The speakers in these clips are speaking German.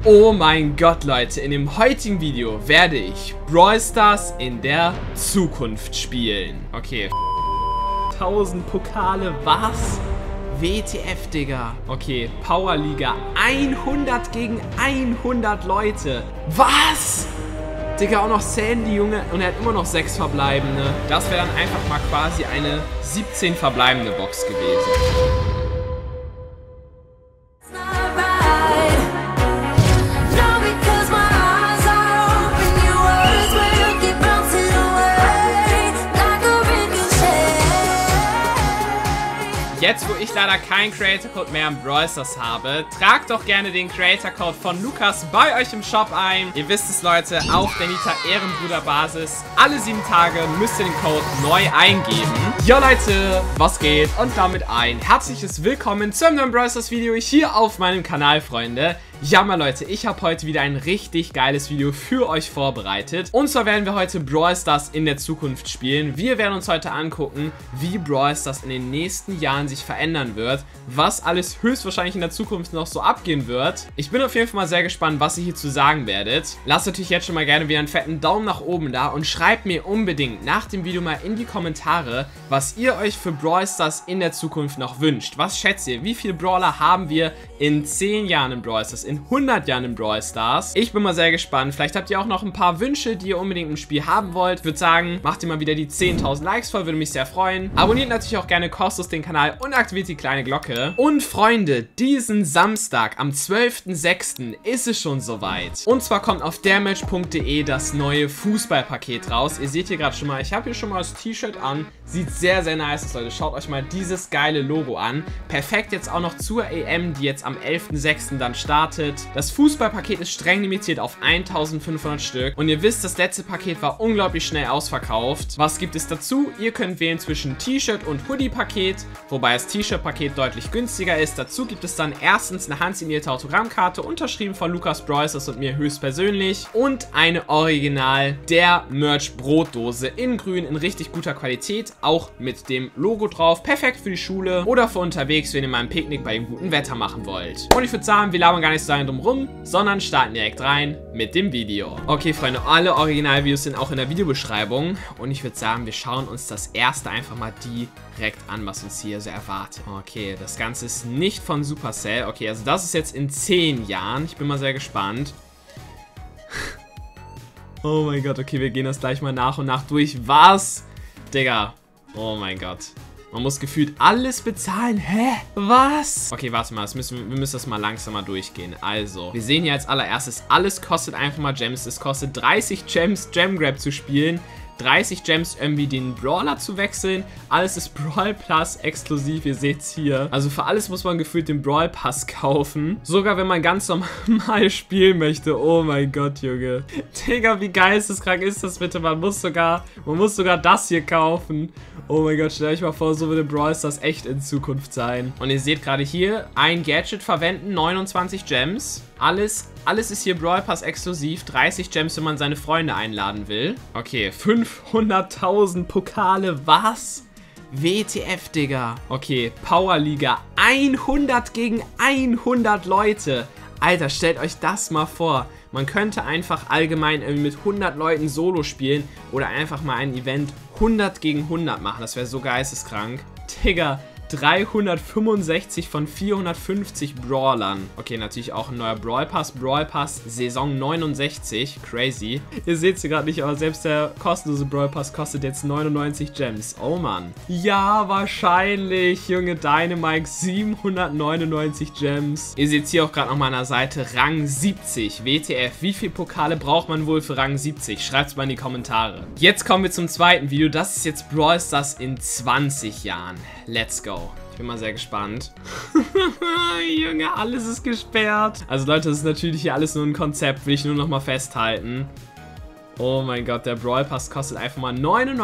Oh mein Gott, Leute, in dem heutigen Video werde ich Brawl Stars in der Zukunft spielen. Okay. 1000 Pokale, was? WTF, Digga. Okay, Powerliga. 100 gegen 100 Leute. Was? Digga, auch noch Sandy, Junge. Und er hat immer noch 6 verbleibende. Das wäre dann einfach mal quasi eine 17 verbleibende Box gewesen. Jetzt, wo ich leider keinen Creator Code mehr im Brawl Stars habe, tragt doch gerne den Creator Code von Lukas bei euch im Shop ein. Ihr wisst es, Leute, auf der Nita Ehrenbruder Basis. Alle 7 Tage müsst ihr den Code neu eingeben. Jo, Leute, was geht? Und damit ein herzliches Willkommen zum neuen Brawl Stars Video hier auf meinem Kanal, Freunde. Ja, mal Leute, ich habe heute wieder ein richtig geiles Video für euch vorbereitet. Und zwar werden wir heute Brawl Stars in der Zukunft spielen. Wir werden uns heute angucken, wie Brawl Stars in den nächsten Jahren sich verändern wird, was alles höchstwahrscheinlich in der Zukunft noch so abgehen wird. Ich bin auf jeden Fall mal sehr gespannt, was ihr hierzu sagen werdet. Lasst natürlich jetzt schon mal gerne wieder einen fetten Daumen nach oben da und schreibt mir unbedingt nach dem Video mal in die Kommentare, was ihr euch für Brawl Stars in der Zukunft noch wünscht. Was schätzt ihr? Wie viele Brawler haben wir in 10 Jahren in Brawl Stars? In 100 Jahren in Brawl Stars. Ich bin mal sehr gespannt. Vielleicht habt ihr auch noch ein paar Wünsche, die ihr unbedingt im Spiel haben wollt. Ich würde sagen, macht ihr mal wieder die 10.000 Likes voll, würde mich sehr freuen. Abonniert natürlich auch gerne kostenlos den Kanal und aktiviert die kleine Glocke. Und Freunde, diesen Samstag am 12.06. ist es schon soweit. Und zwar kommt auf dermatch.de das neue Fußballpaket raus. Ihr seht hier gerade schon mal, ich habe hier schon mal das T-Shirt an. Sieht sehr, sehr nice aus, Leute. Schaut euch mal dieses geile Logo an. Perfekt jetzt auch noch zur EM, die jetzt am 11.06. dann startet. Das Fußballpaket ist streng limitiert auf 1500 Stück. Und ihr wisst, das letzte Paket war unglaublich schnell ausverkauft. Was gibt es dazu? Ihr könnt wählen zwischen T-Shirt und Hoodie-Paket, wobei das T-Shirt-Paket deutlich günstiger ist. Dazu gibt es dann erstens eine handsignierte Autogrammkarte, unterschrieben von Lukas Brawl Stars und mir höchstpersönlich. Und eine Original der Merch-Brotdose in grün, in richtig guter Qualität. Auch mit dem Logo drauf. Perfekt für die Schule oder für unterwegs, wenn ihr mal ein Picknick bei dem guten Wetter machen wollt. Und ich würde sagen, wir labern gar nicht so lange drum rum, sondern starten direkt rein mit dem Video. Okay, Freunde, alle Originalvideos sind auch in der Videobeschreibung. Und ich würde sagen, wir schauen uns das erste einfach mal direkt an, was uns hier so erwartet. Okay, das Ganze ist nicht von Supercell. Okay, also das ist jetzt in 10 Jahren. Ich bin mal sehr gespannt. Oh mein Gott, okay, wir gehen das gleich mal nach und nach durch. Was? Digga. Oh mein Gott. Man muss gefühlt alles bezahlen. Hä? Was? Okay, warte mal. Wir müssen das mal langsamer durchgehen. Also, wir sehen hier als allererstes, alles kostet einfach mal Gems. Es kostet 30 Gems, Gem Grab zu spielen. 30 Gems, irgendwie den Brawler zu wechseln. Alles ist Brawl Plus exklusiv, ihr seht's hier. Also für alles muss man gefühlt den Brawl Pass kaufen. Sogar wenn man ganz normal spielen möchte. Oh mein Gott, Junge. Digga, wie geisteskrank ist das bitte? Man muss sogar das hier kaufen. Oh mein Gott, stellt euch mal vor, so würde Brawl Stars echt in Zukunft sein. Und ihr seht gerade hier, ein Gadget verwenden, 29 Gems. Alles ist hier Brawl Pass exklusiv. 30 Gems, wenn man seine Freunde einladen will. Okay, 500.000 Pokale. Was? WTF, Digga. Okay, Powerliga. 100 gegen 100 Leute. Alter, stellt euch das mal vor. Man könnte einfach allgemein irgendwie mit 100 Leuten Solo spielen oder einfach mal ein Event 100 gegen 100 machen. Das wäre so geisteskrank. Digga. 365 von 450 Brawlern. Okay, natürlich auch ein neuer Brawl Pass. Brawl Pass Saison 69. Crazy. Ihr seht es hier gerade nicht, aber selbst der kostenlose Brawl Pass kostet jetzt 99 Gems. Oh Mann. Ja, wahrscheinlich. Junge, Dynamite 799 Gems. Ihr seht es hier auch gerade auf meiner Seite. Rang 70. WTF. Wie viele Pokale braucht man wohl für Rang 70? Schreibt es mal in die Kommentare. Jetzt kommen wir zum zweiten Video. Das ist jetzt Brawl Stars in 20 Jahren. Let's go. Ich bin mal sehr gespannt. Junge, alles ist gesperrt. Also Leute, das ist natürlich hier alles nur ein Konzept, will ich nur noch mal festhalten. Oh mein Gott, der Brawl Pass kostet einfach mal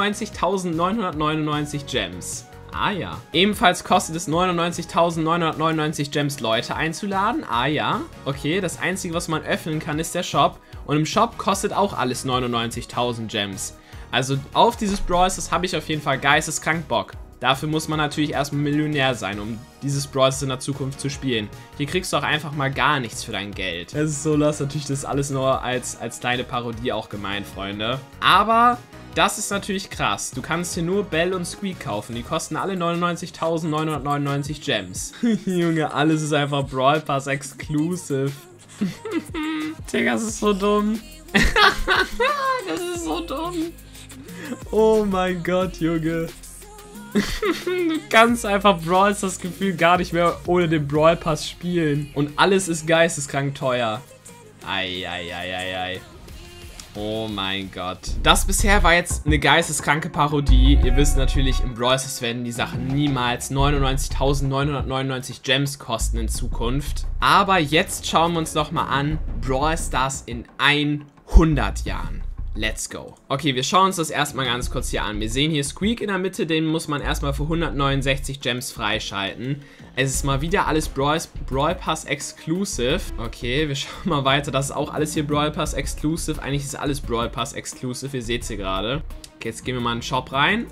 99.999 Gems. Ah ja. Ebenfalls kostet es 99.999 Gems, Leute einzuladen. Ah ja. Okay, das Einzige, was man öffnen kann, ist der Shop. Und im Shop kostet auch alles 99.000 Gems. Also auf dieses Brawl Stars habe ich auf jeden Fall geisteskrank Bock. Dafür muss man natürlich erstmal Millionär sein, um dieses Brawl in der Zukunft zu spielen. Hier kriegst du auch einfach mal gar nichts für dein Geld. Es ist so los, natürlich das alles nur als kleine Parodie auch gemeint, Freunde. Aber das ist natürlich krass. Du kannst hier nur Bell und Squeak kaufen. Die kosten alle 99.999 Gems. Junge, alles ist einfach Brawl Pass Exclusive. Digga, das ist so dumm. Das ist so dumm. Oh mein Gott, Junge. Du kannst einfach Brawl das Gefühl gar nicht mehr ohne den Brawl Pass spielen. Und alles ist geisteskrank teuer. Ei. Oh mein Gott. Das bisher war jetzt eine geisteskranke Parodie. Ihr wisst natürlich, im Brawl Stars werden die Sachen niemals 99.999 Gems kosten in Zukunft. Aber jetzt schauen wir uns doch mal an, Brawl Stars in 100 Jahren. Let's go. Okay, wir schauen uns das erstmal ganz kurz hier an. Wir sehen hier Squeak in der Mitte, den muss man erstmal für 169 Gems freischalten. Es ist mal wieder alles Brawl Pass Exclusive. Okay, wir schauen mal weiter. Das ist auch alles hier Brawl Pass Exclusive. Eigentlich ist alles Brawl Pass Exclusive, ihr seht es hier gerade. Okay, jetzt gehen wir mal in den Shop rein.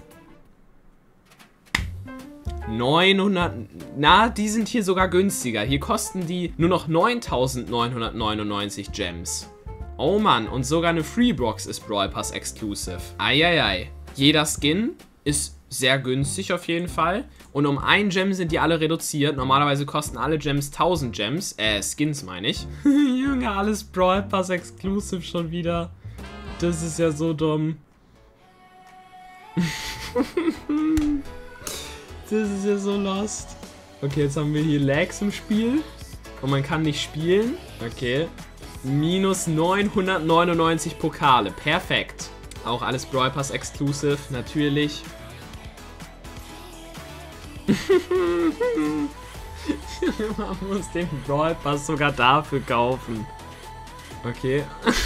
900, na, die sind hier sogar günstiger. Hier kosten die nur noch 9.999 Gems. Oh Mann, und sogar eine Freebox ist Brawl Pass Exclusive. Eieiei. Jeder Skin ist sehr günstig auf jeden Fall. Und um 1 Gem sind die alle reduziert. Normalerweise kosten alle Gems 1000 Gems. Skins meine ich. Junge, alles Brawl Pass Exclusive schon wieder. Das ist ja so dumm. Das ist ja so lost. Okay, jetzt haben wir hier Lags im Spiel. Und man kann nicht spielen. Okay. Minus 999 Pokale. Perfekt. Auch alles Brawl Pass Exclusive, natürlich. Man muss den Brawl Pass sogar dafür kaufen. Okay.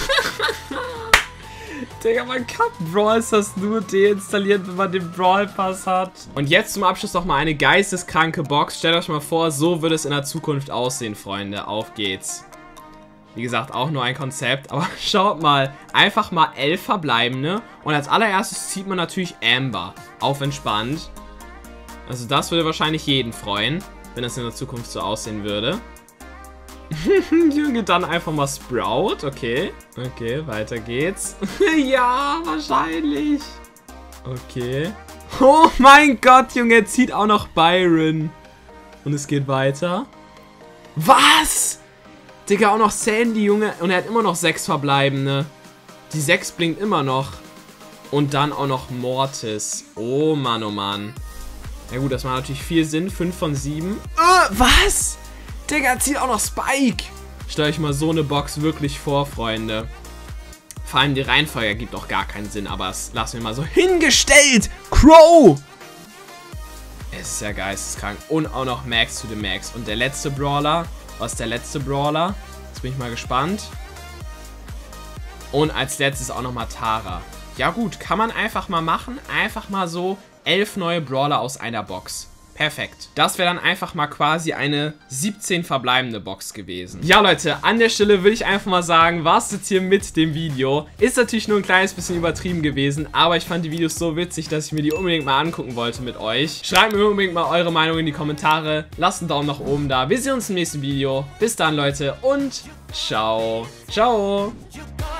Digga, man kann Brawl Stars nur deinstallieren, wenn man den Brawl Pass hat. Und jetzt zum Abschluss noch mal eine geisteskranke Box. Stellt euch mal vor, so wird es in der Zukunft aussehen, Freunde. Auf geht's. Wie gesagt, auch nur ein Konzept, aber schaut mal, einfach mal 11 verbleibende und als allererstes zieht man natürlich Amber, auf entspannt. Also das würde wahrscheinlich jeden freuen, wenn das in der Zukunft so aussehen würde. Junge, dann einfach mal Sprout, okay. Okay, weiter geht's. Ja, wahrscheinlich. Okay. Oh mein Gott, Junge, er zieht auch noch Byron. Und es geht weiter. Was? Digga, auch noch Sandy, Junge. Und er hat immer noch 6 verbleibende. Die 6 blinkt immer noch. Und dann auch noch Mortis. Oh Mann, oh Mann. Ja gut, das macht natürlich viel Sinn. 5 von 7. Was? Digga, zieht auch noch Spike. Stellt euch mal so eine Box wirklich vor, Freunde. Vor allem die Reihenfolge ergibt auch gar keinen Sinn. Aber das lassen wir mal so hingestellt. Crow. Es ist ja geisteskrank. Und auch noch Max to the Max. Und der letzte Brawler... Was ist der letzte Brawler? Jetzt bin ich mal gespannt. Und als letztes auch nochmal Tara. Ja gut, kann man einfach mal machen. Einfach mal so 11 neue Brawler aus einer Box. Perfekt. Das wäre dann einfach mal quasi eine 17 verbleibende Box gewesen. Ja Leute, an der Stelle würde ich einfach mal sagen, war es jetzt hier mit dem Video. Ist natürlich nur ein kleines bisschen übertrieben gewesen, aber ich fand die Videos so witzig, dass ich mir die unbedingt mal angucken wollte mit euch. Schreibt mir unbedingt mal eure Meinung in die Kommentare. Lasst einen Daumen nach oben da. Wir sehen uns im nächsten Video. Bis dann Leute und ciao. Ciao.